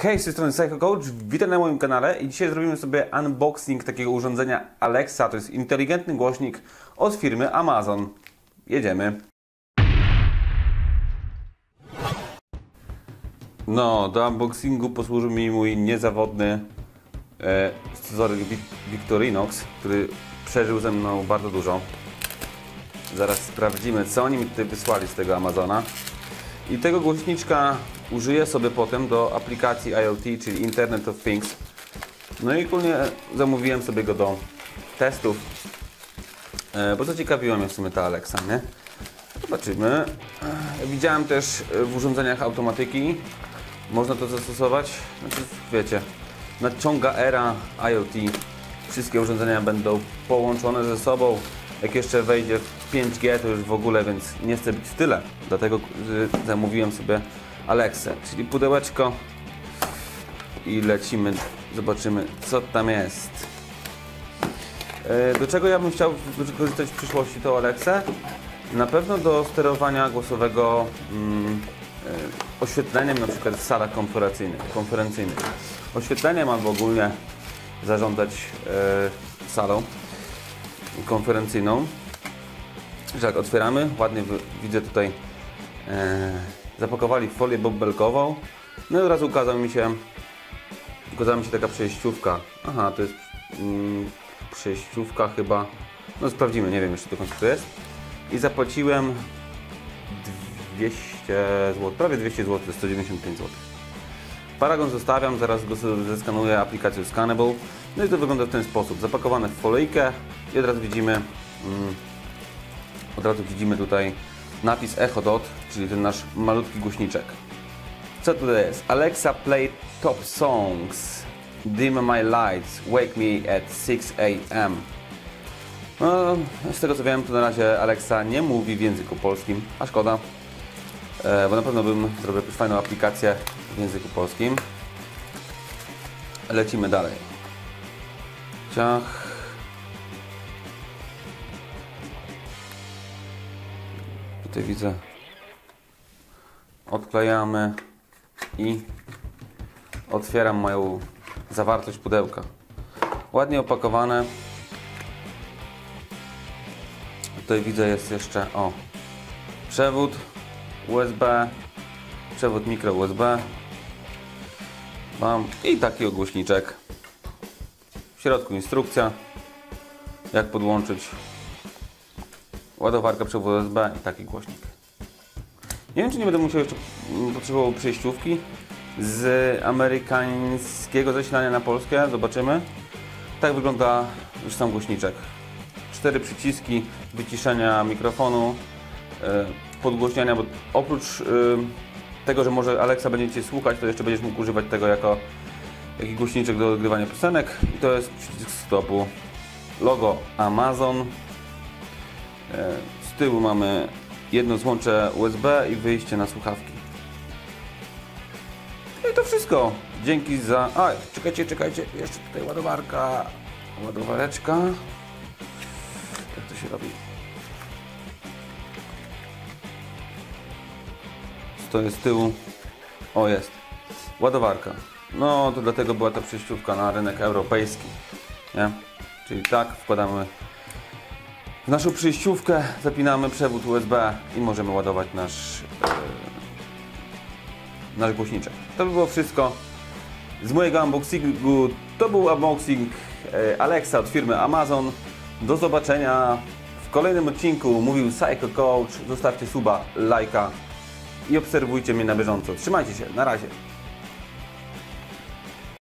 Hej, z tej strony Psycho Coach, witam na moim kanale i dzisiaj zrobimy sobie unboxing takiego urządzenia Alexa. To jest inteligentny głośnik od firmy Amazon. Jedziemy. No, do unboxingu posłużył mi mój niezawodny scyzoryk Victorinox, który przeżył ze mną bardzo dużo. Zaraz sprawdzimy, co oni mi tutaj wysłali z tego Amazona. I tego głośniczka użyję sobie potem do aplikacji IoT, czyli Internet of Things. No i ogólnie zamówiłem sobie go do testów, bo zaciekawiła mnie w sumie ta Alexa, nie? Zobaczymy. Widziałem też w urządzeniach automatyki, można to zastosować. Znaczy, wiecie, nadciąga era IoT. Wszystkie urządzenia będą połączone ze sobą. Jak jeszcze wejdzie w 5G, to już w ogóle, więc nie chcę być w tyle. Dlatego zamówiłem sobie Alexę, czyli pudełeczko i lecimy, zobaczymy, co tam jest. Do czego ja bym chciał wykorzystać w przyszłości tą Alexę? Na pewno do sterowania głosowego oświetleniem, na przykład w salach konferencyjnych. Oświetleniem albo ogólnie zarządzać salą konferencyjną. Jak otwieramy, ładnie widzę tutaj zapakowali folię bąbelkową. No i od razu ukazała mi się taka przejściówka. Aha, to jest przejściówka chyba. No sprawdzimy, nie wiem jeszcze do końca co to jest. I zapłaciłem 200 zł, prawie 200 zł, to jest 195 zł. Paragon zostawiam, zaraz go zeskanuję aplikacją Scannable. No i to wygląda w ten sposób. Zapakowane w folijkę i od razu widzimy tutaj napis Echo Dot, czyli ten nasz malutki głośniczek. Co tutaj jest? Alexa, play top songs, dim my lights, wake me at 6 a.m. No, z tego co wiem, to na razie Alexa nie mówi w języku polskim, a szkoda, bo na pewno bym zrobił jakąś fajną aplikację w języku polskim. Lecimy dalej. Ciach. Tutaj widzę, odklejamy i otwieram moją zawartość pudełka. Ładnie opakowane. Tutaj widzę, jest jeszcze przewód USB, przewód mikro USB. Mam i taki ogłośniczek. W środku instrukcja, jak podłączyć ładowarkę, przewód USB i taki głośnik. Nie wiem, czy nie będę musiał jeszcze potrzebował przejściówki z amerykańskiego zasilania na polskie. Zobaczymy. Tak wygląda już sam głośniczek. 4 przyciski wyciszenia mikrofonu, podgłośniania, bo oprócz tego, że może Alexa będzie Cię słuchać, to jeszcze będziesz mógł używać tego jako głośniczek do odgrywania piosenek. I to jest przycisk stopu. Logo Amazon. Z tyłu mamy jedno złącze USB i wyjście na słuchawki. No i to wszystko. Dzięki za... czekajcie, jeszcze tutaj ładowareczka. Jak to się robi? Stoję z tyłu. O, jest. Ładowarka. No, to dlatego była ta przejściówka na rynek europejski. Nie? Czyli tak, wkładamy w naszą przejściówkę, zapinamy przewód USB i możemy ładować nasz głośniczek. To by było wszystko z mojego unboxingu. To był unboxing Alexa od firmy Amazon. Do zobaczenia w kolejnym odcinku. Mówił Psycho Coach. Zostawcie suba, lajka i obserwujcie mnie na bieżąco. Trzymajcie się, na razie.